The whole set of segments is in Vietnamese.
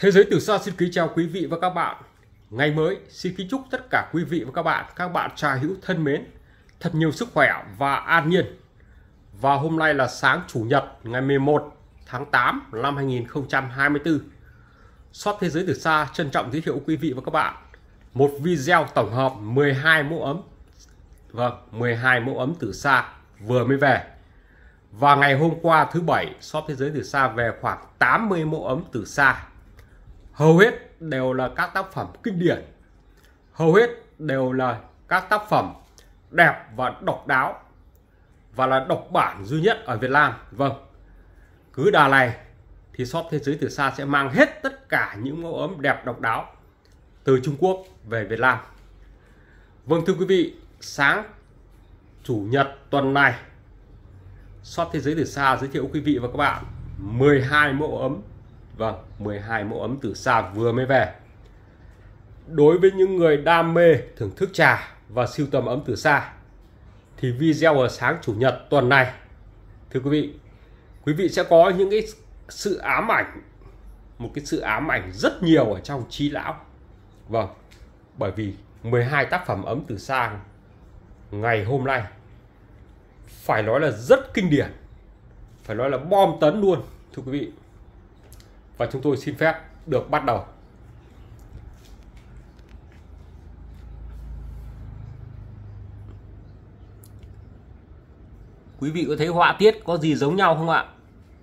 Thế giới từ xa xin kính chào quý vị và các bạn. Ngày mới xin kính chúc tất cả quý vị và các bạn trà hữu thân mến, thật nhiều sức khỏe và an nhiên. Và hôm nay là sáng Chủ nhật ngày 11 tháng 8 năm 2024. Shop Thế giới từ xa trân trọng giới thiệu quý vị và các bạn một video tổng hợp 12 mẫu ấm. Vâng, 12 mẫu ấm từ xa vừa mới về. Và ngày hôm qua thứ Bảy, shop Thế giới từ xa về khoảng 80 mẫu ấm từ xa. Hầu hết đều là các tác phẩm kinh điển. Hầu hết đều là các tác phẩm đẹp và độc đáo, và là độc bản duy nhất ở Việt Nam. Vâng, cứ đà này thì shop Thế giới từ xa sẽ mang hết tất cả những mẫu ấm đẹp độc đáo từ Trung Quốc về Việt Nam. Vâng, thưa quý vị, sáng Chủ nhật tuần này, shop Thế giới từ xa giới thiệu quý vị và các bạn 12 mẫu ấm. Vâng, 12 mẫu ấm từ xa vừa mới về. Đối với những người đam mê thưởng thức trà và sưu tầm ấm từ xa thì video ở sáng Chủ nhật tuần này, thưa quý vị sẽ có những cái sự ám ảnh, một cái sự ám ảnh rất nhiều ở trong trí lão. Vâng, bởi vì 12 tác phẩm ấm từ xa ngày hôm nay phải nói là rất kinh điển, phải nói là bom tấn luôn, thưa quý vị. Và chúng tôi xin phép được bắt đầu. Quý vị có thấy họa tiết có gì giống nhau không ạ?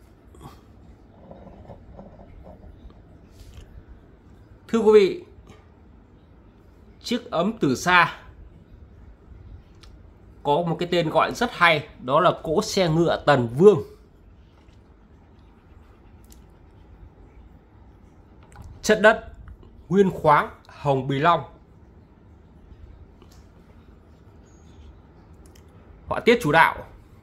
Thưa quý vị, chiếc ấm từ xa có một cái tên gọi rất hay, đó là cỗ xe ngựa Tần Vương. Chất đất nguyên khoáng hồng bì long. Họa tiết chủ đạo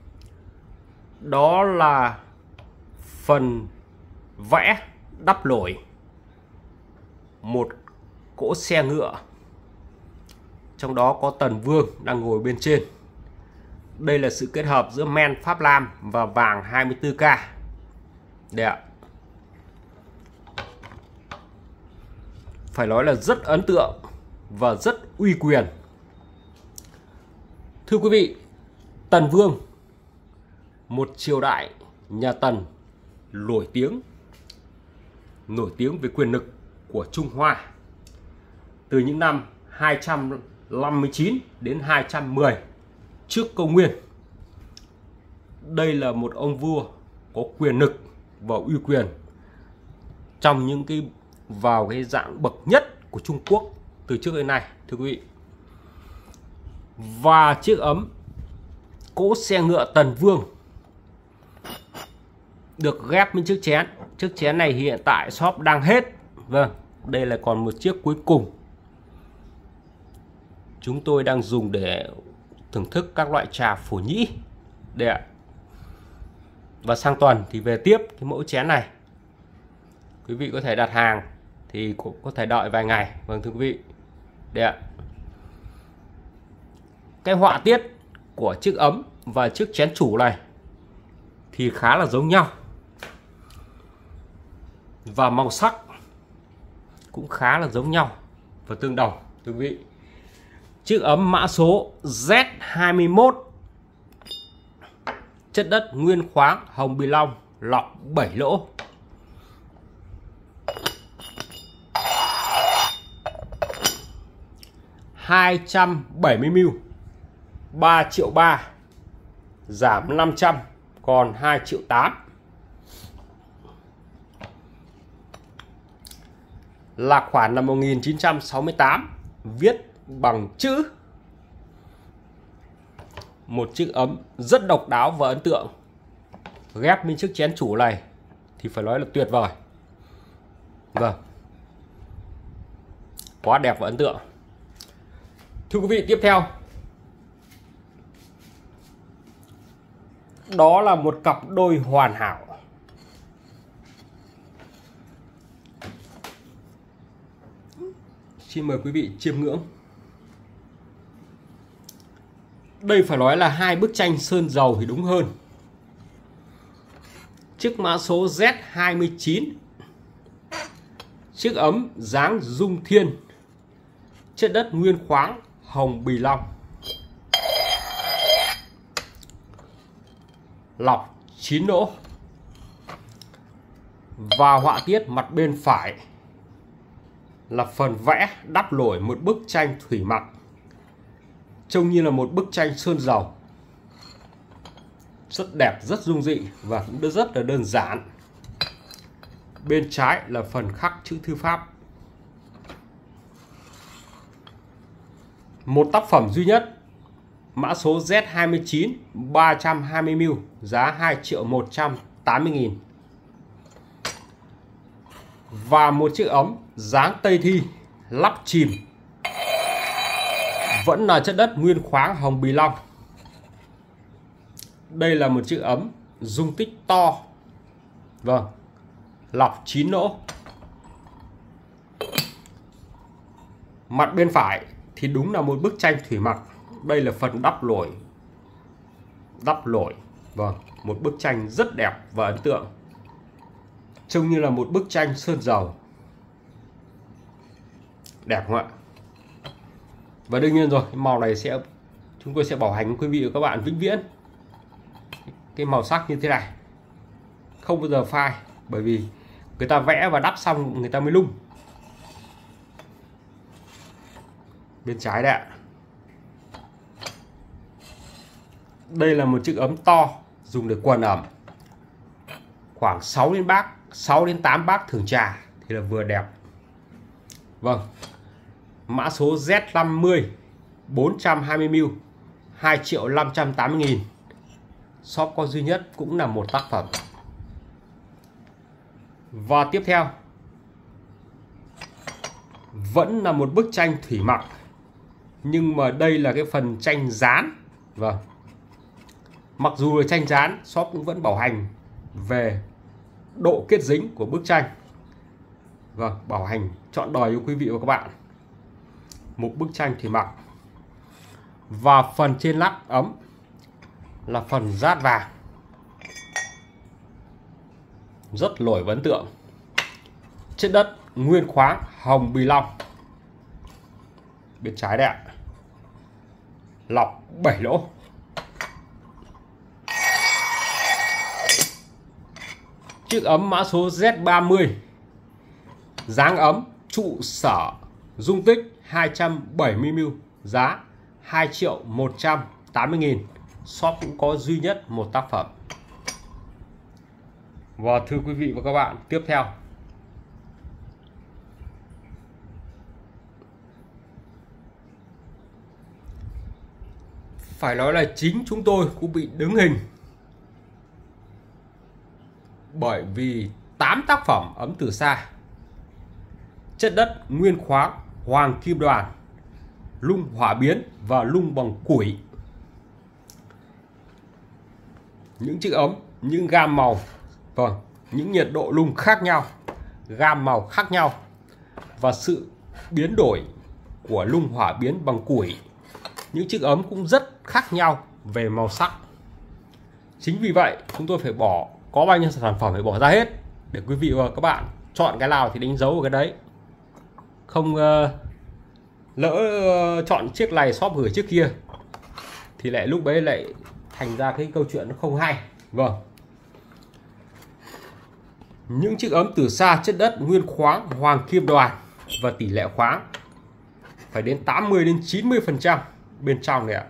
đó là phần vẽ đắp nổi một cỗ xe ngựa, trong đó có Tần Vương đang ngồi bên trên. Đây là sự kết hợp giữa men Pháp Lam và vàng 24K. Đây ạ. Phải nói là rất ấn tượng và rất uy quyền. Thưa quý vị, Tần Vương, một triều đại nhà Tần nổi tiếng về quyền lực của Trung Hoa từ những năm 259 đến 210 trước công nguyên. Đây là một ông vua có quyền lực và uy quyền trong những cái vào cái dạng bậc nhất của Trung Quốc từ trước đến nay, thưa quý vị. Và chiếc ấm cỗ xe ngựa Tần Vương được ghép bên chiếc chén. Chiếc chén này hiện tại shop đang hết. Vâng, đây là còn một chiếc cuối cùng chúng tôi đang dùng để thưởng thức các loại trà phổ nhĩ. Đây ạ. Và sang tuần thì về tiếp cái mẫu chén này. Quý vị có thể đặt hàng thì cũng có thể đợi vài ngày. Vâng, thưa quý vị, đây ạ. Cái họa tiết của chiếc ấm và chiếc chén chủ này thì khá là giống nhau, và màu sắc cũng khá là giống nhau và tương đồng, thưa quý vị. Chiếc ấm mã số Z21, chất đất nguyên khoáng hồng bì long, lọc 7 lỗ. $270 ml, 3,3 triệu, giảm 500 còn 2,8 triệu. Là khoản năm 1968, viết bằng chữ. Một chiếc ấm rất độc đáo và ấn tượng, ghép bên chiếc chén chủ này thì phải nói là tuyệt vời. Vâng, quá đẹp và ấn tượng. Thưa quý vị, tiếp theo đó là một cặp đôi hoàn hảo. Xin mời quý vị chiêm ngưỡng. Đây phải nói là hai bức tranh sơn dầu thì đúng hơn. Chiếc mã số Z29, Chiếc ấm dáng dung thiên, chất đất nguyên khoáng hồng bì long, lọc 9 lỗ. Và họa tiết mặt bên phải là phần vẽ đắp nổi một bức tranh thủy mặc, trông như là một bức tranh sơn dầu, rất đẹp, rất dung dị và cũng rất là đơn giản. Bên trái là phần khắc chữ thư pháp. Một tác phẩm duy nhất, mã số Z29 320mm, giá 2.180.000. Và một chiếc ấm dáng Tây Thi, lắp chìm, vẫn là chất đất nguyên khoáng hồng bì long. Đây là một chiếc ấm dung tích to, vâng, lọc 9 lỗ. Mặt bên phải thì đúng là một bức tranh thủy mặc. Đây là phần đắp nổi, vâng, một bức tranh rất đẹp và ấn tượng, trông như là một bức tranh sơn dầu, đẹp không ạ? Và đương nhiên rồi, cái màu này chúng tôi sẽ bảo hành quý vị và các bạn vĩnh viễn. Cái màu sắc như thế này không bao giờ phai, bởi vì người ta vẽ và đắp xong người ta mới lung. Bên trái đây ạ. Đây là một chiếc ấm to dùng để quần ẩm, khoảng 6 đến 8 bác thưởng trà thì là vừa đẹp. Vâng, mã số Z50 420mm, 2.580.000. Shop có duy nhất, cũng là một tác phẩm. Và tiếp theo vẫn là một bức tranh thủy mặc, nhưng mà đây là cái phần tranh dán. Vâng, mặc dù là tranh dán, shop cũng vẫn bảo hành về độ kết dính của bức tranh. Vâng, bảo hành trọn đời cho quý vị và các bạn. Một bức tranh thủy mặc. Và phần trên nắp ấm là phần dát vàng, rất nổi và ấn tượng. Chất đất nguyên khoáng hồng bì long. Bên trái đây ạ, lọc 7 lỗ. Chiếc ấm mã số Z30, dáng ấm trụ sở, dung tích 270mm, giá 2.180.000. Shop cũng có duy nhất một tác phẩm. Và thưa quý vị và các bạn, tiếp theo phải nói là chính chúng tôi cũng bị đứng hình, bởi vì 8 tác phẩm ấm từ xa, chất đất nguyên khoáng hoàng kim đoàn, lung hỏa biến và lung bằng củi. Những chiếc ấm, những gam màu, vâng, những nhiệt độ lung khác nhau, gam màu khác nhau, và sự biến đổi của lung hỏa biến bằng củi. Những chiếc ấm cũng rất khác nhau về màu sắc. Chính vì vậy chúng tôi phải có bao nhiêu sản phẩm phải bỏ ra hết để quý vị và các bạn chọn cái nào thì đánh dấu vào cái đấy. Không lỡ chọn chiếc này shop gửi chiếc kia thì lại lúc đấy lại thành ra cái câu chuyện nó không hay. Vâng, những chiếc ấm từ xa, chất đất nguyên khoáng hoàng kim đoàn và tỷ lệ khoáng phải đến 80 đến 90% bên trong này ạ.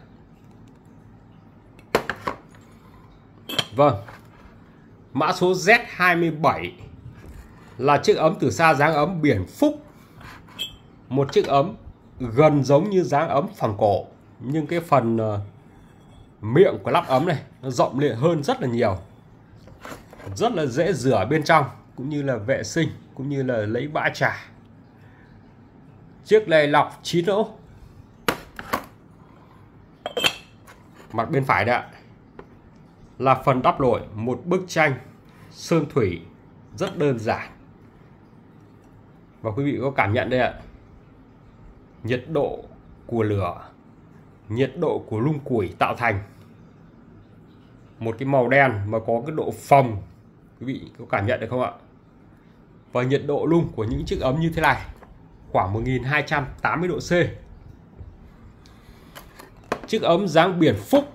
Vâng, mã số Z27 là chiếc ấm từ xa dáng ấm biển Phúc. Một chiếc ấm gần giống như dáng ấm phẳng cổ, nhưng cái phần miệng của lắp ấm này nó rộng lên hơn rất là nhiều, rất là dễ rửa bên trong, cũng như là vệ sinh, cũng như là lấy bã trà. Chiếc này lọc 9 lỗ. Mặt bên phải đây ạ, là phần đắp nổi một bức tranh sơn thủy rất đơn giản. Và quý vị có cảm nhận đây ạ, nhiệt độ của lửa, nhiệt độ của lung củi tạo thành một cái màu đen mà có cái độ phồng. Quý vị có cảm nhận được không ạ? Và nhiệt độ lung của những chiếc ấm như thế này khoảng 1280 độ C. Chiếc ấm dáng biển Phúc,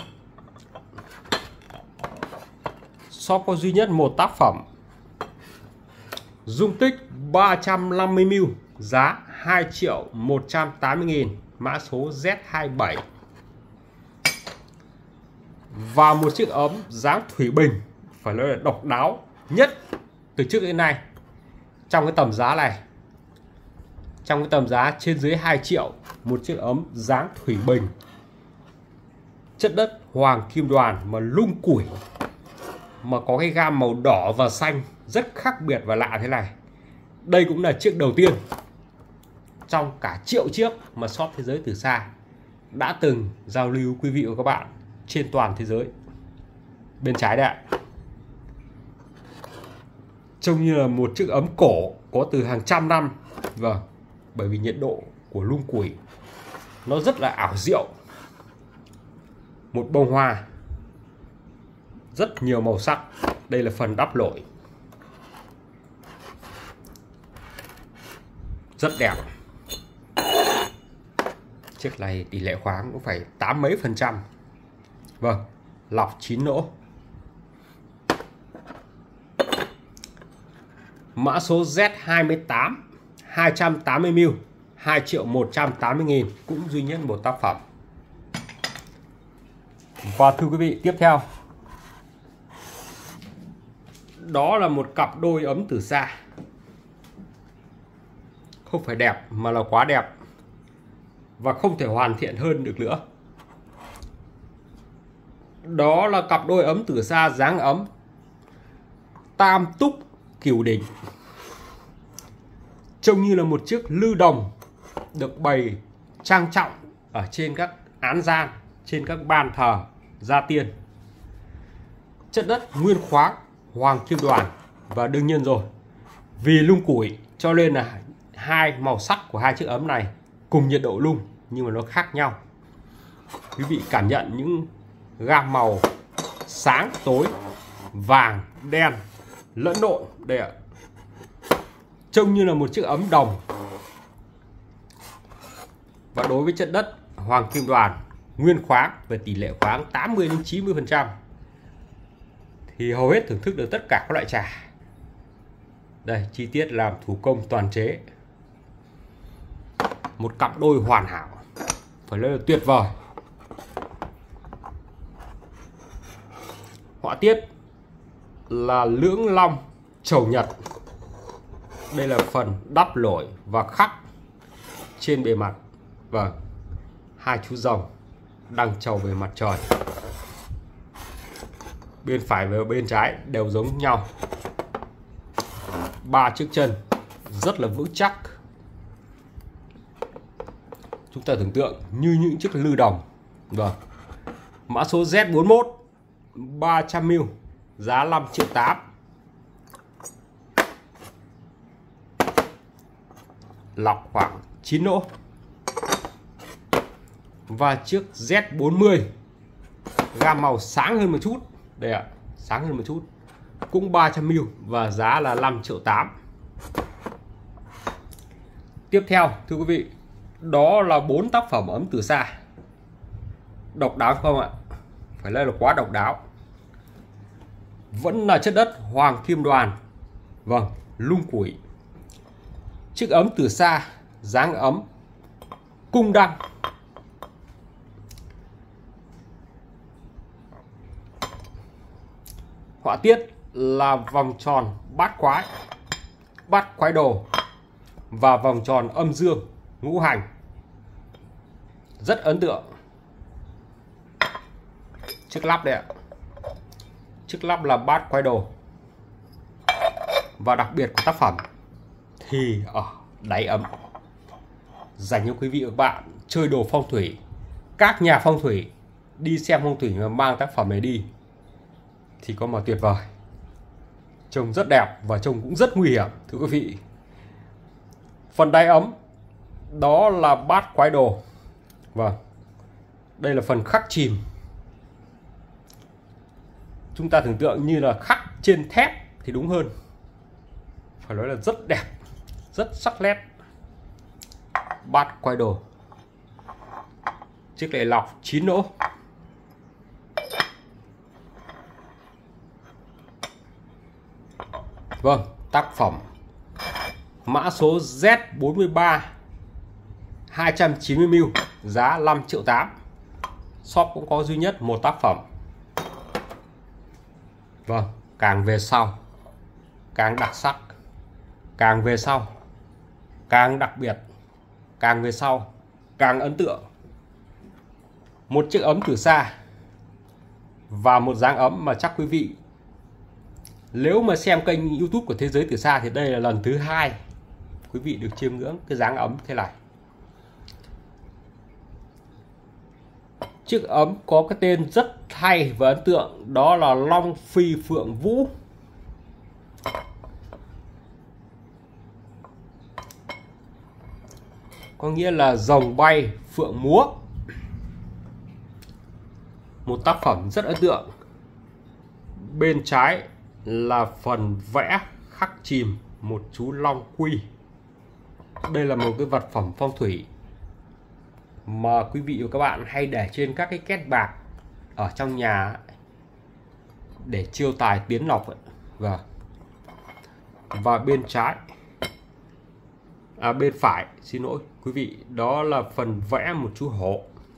shop có duy nhất một tác phẩm, dung tích 350ml, giá 2.180.000, mã số Z27. Và một chiếc ấm dáng thủy bình, phải nói là độc đáo nhất từ trước đến nay trong cái tầm giá này. Trong cái tầm giá trên dưới 2 triệu, một chiếc ấm dáng thủy bình, chất đất hoàng kim đoàn mà lung củi, mà có cái gam màu đỏ và xanh rất khác biệt và lạ thế này. Đây cũng là chiếc đầu tiên trong cả triệu chiếc mà shop Thế Giới Từ Xa đã từng giao lưu quý vị và các bạn trên toàn thế giới. Bên trái đây ạ, trông như là một chiếc ấm cổ có từ hàng trăm năm. Vâng, bởi vì nhiệt độ của lung củi nó rất là ảo diệu. Một bông hoa rất nhiều màu sắc. Đây là phần đắp lội, rất đẹp. Chiếc này tỷ lệ khoáng cũng phải 8 mấy %. Vâng, lọc 9 lỗ. Mã số Z28, 280ml, 2.180.000, cũng duy nhất một tác phẩm. Và thưa quý vị, tiếp theo đó là một cặp đôi ấm từ xa. Không phải đẹp mà là quá đẹp, và không thể hoàn thiện hơn được nữa. Đó là cặp đôi ấm từ xa dáng ấm Tam Túc Cửu Đỉnh. Trông như là một chiếc lư đồng được bày trang trọng ở trên các án gian, trên các bàn thờ gia tiên. Chất đất nguyên khoáng hoàng kim đoàn, và đương nhiên rồi, vì lung củi cho nên là hai màu sắc của hai chiếc ấm này cùng nhiệt độ lung nhưng mà nó khác nhau. Quý vị cảm nhận những gam màu sáng tối, vàng đen lẫn lộn đây ạ. Trông như là một chiếc ấm đồng. Và đối với chất đất hoàng kim đoàn nguyên khoáng về tỷ lệ khoáng 80 đến 90%, thì hầu hết thưởng thức được tất cả các loại trà. Đây, chi tiết làm thủ công toàn chế. Một cặp đôi hoàn hảo, phải nói là tuyệt vời. Họa tiết là lưỡng long trầu nhật. Đây là phần đắp lội và khắc trên bề mặt. Vâng, hai chú rồng đang trầu về mặt trời. Bên phải và bên trái đều giống nhau. Ba chiếc chân rất là vững chắc. Chúng ta tưởng tượng như những chiếc lư đồng. Vâng. Mã số Z41, 300ml, giá 5.800.000. Lọc khoảng 9 lỗ. Và chiếc Z40, gam màu sáng hơn một chút. Đây ạ, sáng hơn một chút, cũng 300ml và giá là 5.800.000. Tiếp theo thưa quý vị, đó là 4 tác phẩm ấm từ xa. Độc đáo không ạ? Phải nói là quá độc đáo. Vẫn là chất đất hoàng kim đoàn. Vâng, lung củi. Chiếc ấm từ xa dáng ấm cung đăng. Họa tiết là vòng tròn bát quái đồ và vòng tròn âm dương ngũ hành. Rất ấn tượng. Chiếc lắp đây ạ. Chiếc lắp là bát quái đồ. Và đặc biệt của tác phẩm thì ở đáy ấm, dành cho quý vị và các bạn chơi đồ phong thủy, các nhà phong thủy đi xem phong thủy mà mang tác phẩm này đi thì có mà tuyệt vời. Trông rất đẹp và trông cũng rất nguy hiểm thưa quý vị. Phần đáy ấm đó là bát quái đồ. Vâng, đây là phần khắc chìm. Chúng ta tưởng tượng như là khắc trên thép thì đúng hơn. phải nói là rất đẹp, rất sắc nét. Bát quay đồ, chiếc này lọc 9 lỗ. Vâng, tác phẩm mã số Z43 290ml, giá 5,8 triệu. Shop cũng có duy nhất một tác phẩm. Vâng, càng về sau càng đặc sắc, càng về sau càng đặc biệt, càng về sau càng ấn tượng. Một chiếc ấm từ xa và một dáng ấm mà chắc quý vị nếu mà xem kênh YouTube của Thế Giới Từ Xa thì đây là lần thứ 2 quý vị được chiêm ngưỡng cái dáng ấm thế này. Chiếc ấm có cái tên rất hay và ấn tượng, đó là Long Phi Phượng Vũ. Có nghĩa là rồng bay phượng múa. Một tác phẩm rất ấn tượng. Bên trái là phần vẽ khắc chìm một chú long quy. Đây là một cái vật phẩm phong thủy mà quý vị và các bạn hay để trên các cái két bạc ở trong nhà để chiêu tài tiến lộc. Và bên trái, bên phải, xin lỗi quý vị, đó là phần vẽ một chú hổ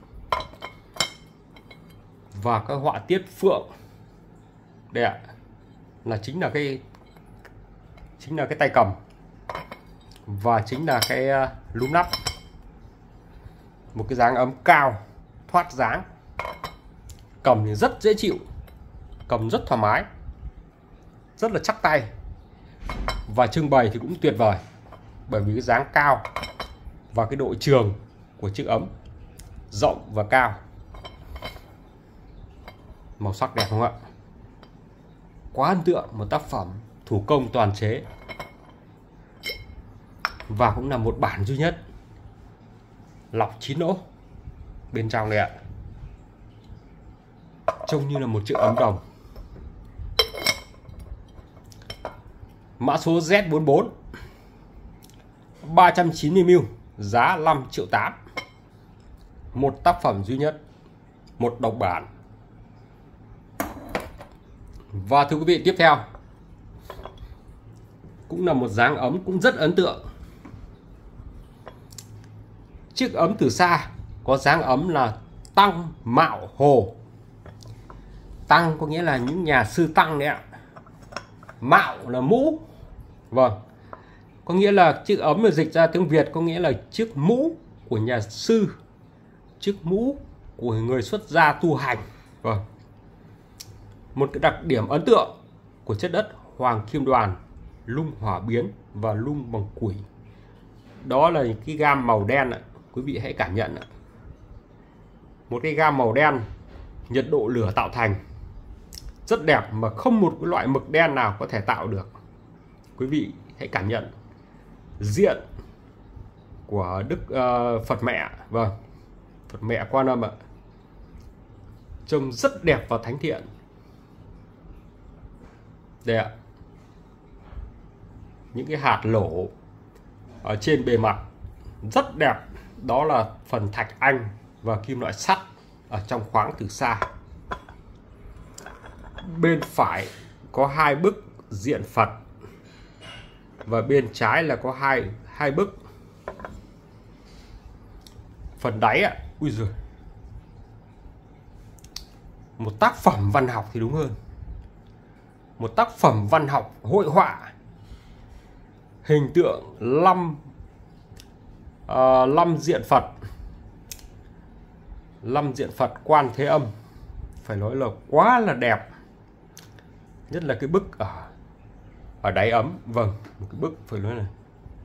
và các họa tiết phượng. Đây ạ, chính là cái tay cầm và chính là cái núm nắp. Một cái dáng ấm cao, thoát dáng, cầm thì rất dễ chịu, cầm rất thoải mái, rất là chắc tay, và trưng bày thì cũng tuyệt vời bởi vì cái dáng cao và cái độ trường của chiếc ấm rộng và cao. Màu sắc đẹp không ạ? Quá ấn tượng, một tác phẩm thủ công toàn chế và cũng là một bản duy nhất, lọc 9 lỗ. Bên trong này ạ, trông như là một chiếc ấm đồng. Mã số Z44 390ml, giá 5,8 triệu. Một tác phẩm duy nhất, một độc bản. Và thưa quý vị, tiếp theo cũng là một dáng ấm cũng rất ấn tượng. Chiếc ấm từ xa có dáng ấm là Tăng Mạo Hồ. Tăng có nghĩa là những nhà sư tăng đấy ạ. Mạo là mũ. Vâng, có nghĩa là chiếc ấm mà dịch ra tiếng Việt có nghĩa là chiếc mũ của nhà sư, chiếc mũ của người xuất gia tu hành. Vâng, một cái đặc điểm ấn tượng của chất đất Hoàng Kim Đoàn, lung hỏa biến và lung bằng củi, đó là cái gam màu đen ạ. Quý vị hãy cảm nhận ạ. Một cái gam màu đen, nhiệt độ lửa tạo thành rất đẹp mà không một cái loại mực đen nào có thể tạo được. Quý vị hãy cảm nhận diện của Đức Phật mẹ. Vâng, Phật mẹ Quan Âm ạ, trông rất đẹp và thánh thiện. Đây ạ, những cái hạt lỗ ở trên bề mặt rất đẹp, đó là phần thạch anh và kim loại sắt ở trong khoáng từ xa. Bên phải có 2 bức diện Phật và bên trái là có hai bức. Phần đáy ạ, ui giời, một tác phẩm văn học thì đúng hơn, một tác phẩm văn học hội họa, hình tượng Lâm diện Phật, Lâm diện Phật Quan Thế Âm, phải nói là quá là đẹp. Nhất là cái bức ở đáy ấm. Vâng, một cái bức phải nói này,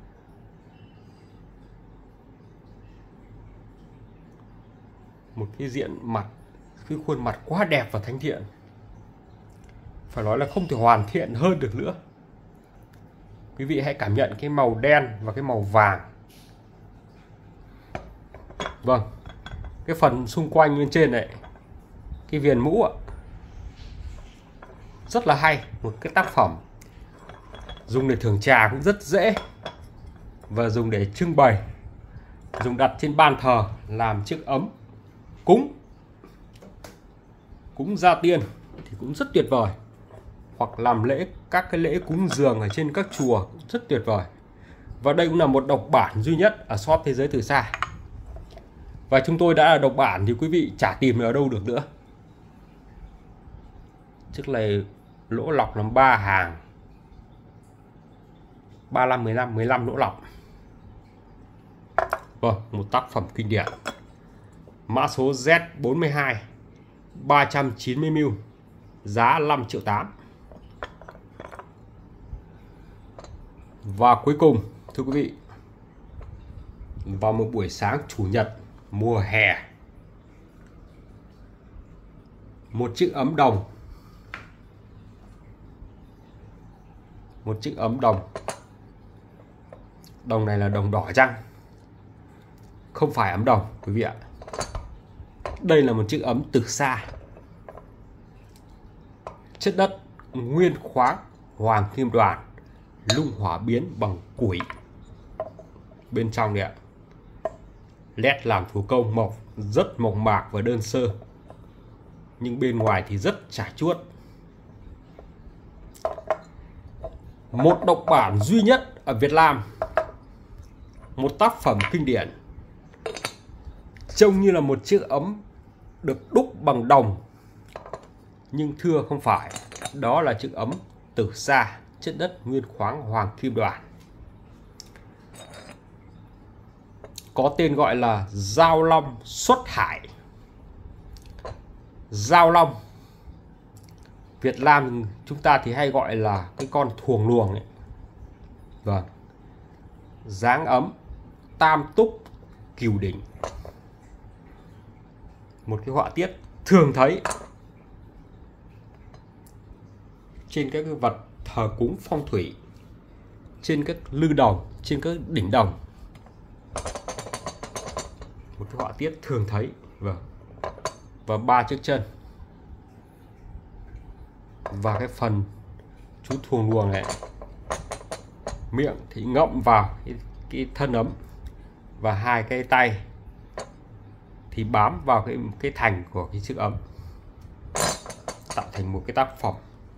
một cái diện mặt, cái khuôn mặt quá đẹp và thánh thiện, phải nói là không thể hoàn thiện hơn được nữa. Quý vị hãy cảm nhận cái màu đen và cái màu vàng. Vâng, cái phần xung quanh bên trên này, cái viền mũ ạ, rất là hay. Một cái tác phẩm Dùng để thưởng trà cũng rất dễ, và dùng để trưng bày, dùng đặt trên bàn thờ làm chiếc ấm cúng gia tiên thì cũng rất tuyệt vời, hoặc làm lễ, các cái lễ cúng dường ở trên các chùa cũng rất tuyệt vời. Và đây cũng là một độc bản duy nhất ở shop Thế Giới Từ Xa, và chúng tôi đã là độc bản thì quý vị chả tìm ở đâu được nữa. Chiếc này lỗ lọc là 3 hàng, 35, 15 lỗ lọc. Vâng, một tác phẩm kinh điển. Mã số Z42 390ml, giá 5,8 triệu. Và cuối cùng, thưa quý vị, vào một buổi sáng chủ nhật mùa hè, một chiếc ấm đồng. Một chiếc ấm đồng. Đồng này là đồng đỏ chăng? Không phải ấm đồng quý vị ạ. Đây là một chiếc ấm từ xa. Chất đất nguyên khoáng hoàng kim đoàn, lung hỏa biến bằng củi. Bên trong này ạ, led làm thủ công mộc, rất mộc mạc và đơn sơ, nhưng bên ngoài thì rất chải chuốt. Một độc bản duy nhất ở Việt Nam, một tác phẩm kinh điển, trông như là một chiếc ấm được đúc bằng đồng, nhưng thưa không phải, đó là chiếc ấm từ xa, chất đất nguyên khoáng hoàng kim đoàn, có tên gọi là Dao Long Xuất Hải. Dao Long Việt Nam chúng ta thì hay gọi là cái con thuồng luồng ấy. Vâng, dáng ấm tam túc cửu đỉnh, một cái họa tiết thường thấy trên các vật thờ cúng phong thủy, trên các lư đồng, trên các đỉnh đồng. Một cái họa tiết thường thấy. Vâng. Và 3 chiếc chân, và cái phần chú thuồng luồng này, miệng thì ngậm vào cái thân ấm, và 2 cái tay thì bám vào cái thành của cái chiếc ấm, tạo thành một cái tác phẩm.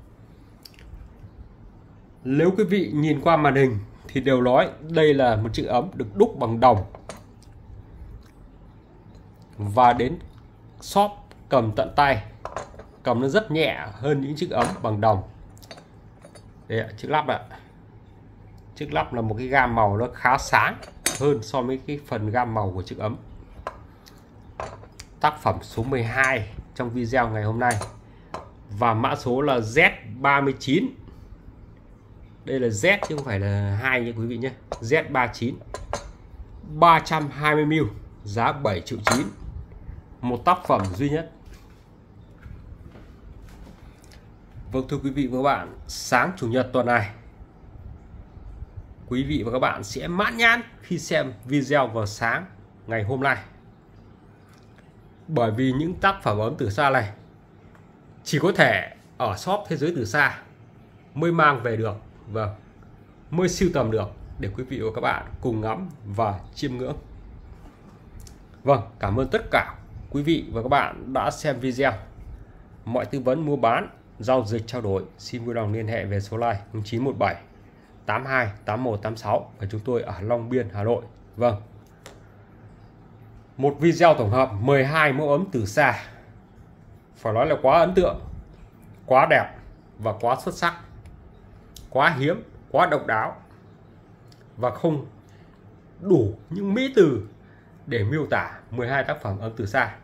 Nếu quý vị nhìn qua màn hình thì đều nói đây là một chiếc ấm được đúc bằng đồng, và đến shop cầm tận tay, cầm nó rất nhẹ hơn những chiếc ấm bằng đồng. Đây ạ, chiếc lắp ạ. Chiếc lắp là một cái gam màu nó khá sáng hơn so với cái phần gam màu của chiếc ấm. Tác phẩm số 12 trong video ngày hôm nay, và mã số là Z39. Đây là Z chứ không phải là 2 nha quý vị nhé. Z39 320ml, giá 7,9 triệu. Một tác phẩm duy nhất. Vâng, thưa quý vị và các bạn, sáng chủ nhật tuần này, quý vị và các bạn sẽ mãn nhãn khi xem video vào sáng ngày hôm nay, bởi vì những tác phẩm ấm từ xa này chỉ có thể ở shop Thế Giới Từ Xa mới mang về được, vâng, mới sưu tầm được để quý vị và các bạn cùng ngắm và chiêm ngưỡng. Vâng, cảm ơn tất cả quý vị và các bạn đã xem video. Mọi tư vấn mua bán, giao dịch, trao đổi xin vui lòng liên hệ về số line 0917 82 8186 và chúng tôi ở Long Biên, Hà Nội. Vâng, một video tổng hợp 12 mẫu ấm từ xa, phải nói là quá ấn tượng, quá đẹp và quá xuất sắc, quá hiếm, quá độc đáo, và không đủ những mỹ từ để miêu tả 12 tác phẩm ấm từ xa.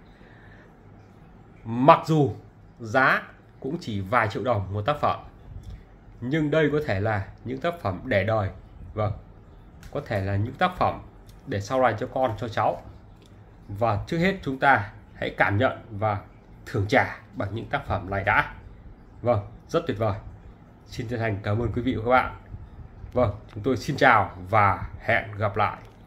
Mặc dù giá cũng chỉ vài triệu đồng một tác phẩm, nhưng đây có thể là những tác phẩm để đời. Vâng, có thể là những tác phẩm để sau này cho con cho cháu. Và trước hết chúng ta hãy cảm nhận và thưởng trà bằng những tác phẩm này đã. Vâng, rất tuyệt vời. Xin chân thành cảm ơn quý vị và các bạn. Vâng, chúng tôi xin chào và hẹn gặp lại.